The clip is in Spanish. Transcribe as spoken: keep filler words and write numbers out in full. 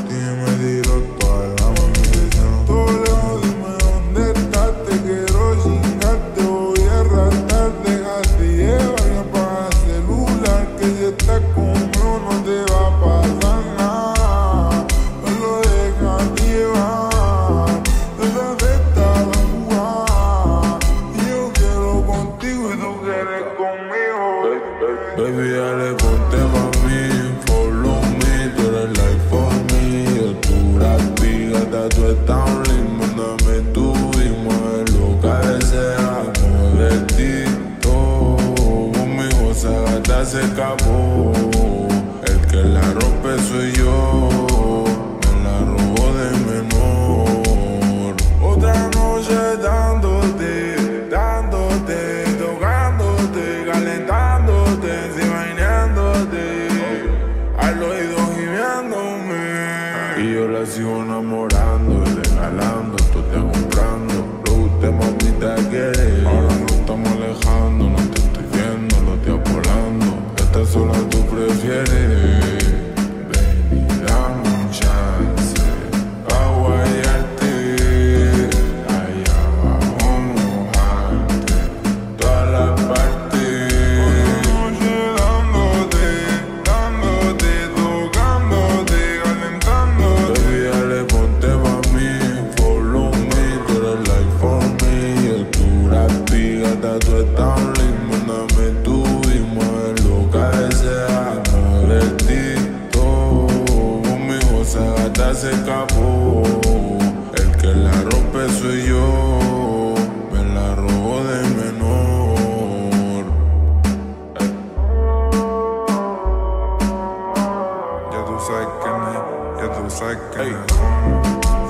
ti me tiró toda la munición. Todo lejos, dime dónde estás, te quiero chingar, te voy a arrastrar, déjate llevar y apaga el celular, que si estás conmigo no te va a pasar nada. Solo déjate llevar, esa fiesta va a jugar, y yo quiero contigo y tú quieres conmigo. Baby, dale, ponte pa' mí, follow me, tú eres like for me. Altura, pígata, tú estás un limbo, mándame tú y mueve lo que sea. Modestito, conmigo esa gata se escapó. El que la rompe soy yo, me la robó de menor. Otra noche dándote, dándote, tocándote, calentándote, ensivainándote, al oído gimiéndome. Y yo la sigo enamorando y regalando, tú te comprando. Lo que usted mamita quiere, ahora nos estamos alejando, no te estoy viendo, lo estoy volando. Esta sola tú prefieres. Ven y dame un chance pa' guayarte, allá abajo mojarte, todas las partes. Otra noche dándote, dándote, tocándote, calentándote. Baby, dale, ponte pa' mí, follow me, tú eres like for me. Altura, pígata, tú estás un limbo, mándame tú y mueve lo que sea. Modestito, conmigo esa gata se escapó. El que la rompe soy yo, me la robó de menor. Ya tú sabes quién es, ya tú sabes quién es.